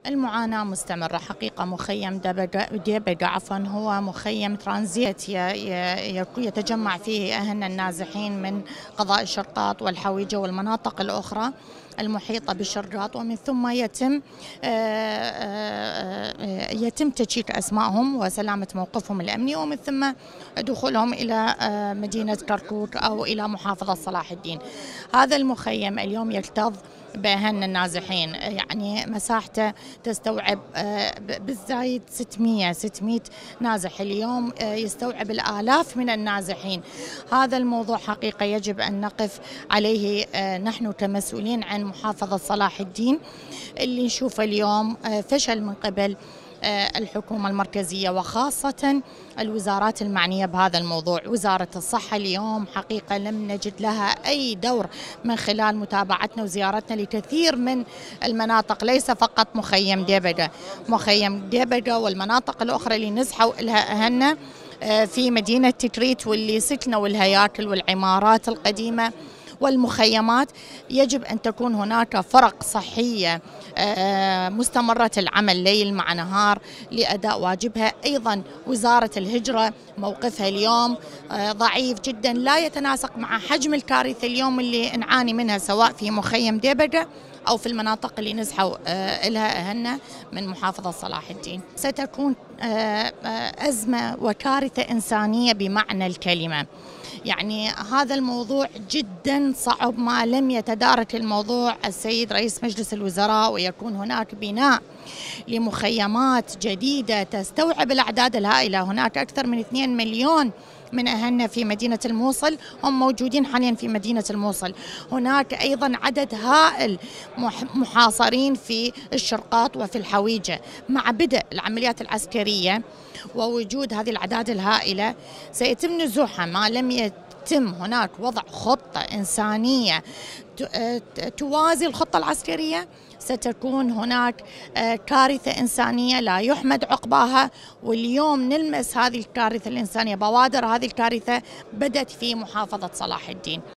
المعاناة مستمرة حقيقة. مخيم ديبقة هو مخيم ترانزيت يتجمع فيه أهلنا النازحين من قضاء الشرقاط والحويجة والمناطق الأخرى المحيطة بالشرقاط، ومن ثم يتم تشيك أسمائهم وسلامة موقفهم الأمني، ومن ثم دخولهم إلى مدينة كركوك أو إلى محافظة صلاح الدين. هذا المخيم اليوم يكتظ بأهلنا النازحين، يعني مساحته تستوعب بالزايد 600 نازح اليوم، يستوعب الآلاف من النازحين. هذا الموضوع حقيقة يجب أن نقف عليه نحن كمسؤولين عن محافظة صلاح الدين، اللي نشوف اليوم فشل من قبل الحكومة المركزية وخاصة الوزارات المعنية بهذا الموضوع. وزارة الصحة اليوم حقيقة لم نجد لها أي دور من خلال متابعتنا وزيارتنا لكثير من المناطق، ليس فقط مخيم ديبقة والمناطق الأخرى اللي نزحوا لها أهلنا في مدينة تكريت، واللي سكنوا الهياكل والعمارات القديمة والمخيمات. يجب أن تكون هناك فرق صحية مستمرة العمل ليل مع نهار لأداء واجبها. أيضا وزارة الهجرة موقفها اليوم ضعيف جدا، لا يتناسق مع حجم الكارثة اليوم اللي نعاني منها، سواء في مخيم ديبقة أو في المناطق اللي نزحوا لها أهلنا من محافظة صلاح الدين. ستكون أزمة وكارثة إنسانية بمعنى الكلمة. يعني هذا الموضوع جدا صعب، ما لم يتدارك الموضوع السيد رئيس مجلس الوزراء ويكون هناك بناء لمخيمات جديدة تستوعب الأعداد الهائلة. هناك أكثر من 2 مليون من أهلنا في مدينة الموصل هم موجودين حاليا في مدينة الموصل. هناك أيضا عدد هائل محاصرين في الشرقاط وفي الحويجة. مع بدء العمليات العسكرية ووجود هذه الأعداد الهائلة سيتم نزوحها، ما لم يتم هناك وضع خطة إنسانية توازي الخطة العسكرية ستكون هناك كارثة إنسانية لا يحمد عقباها. واليوم نلمس هذه الكارثة الإنسانية، بوادر هذه الكارثة بدت في محافظة صلاح الدين.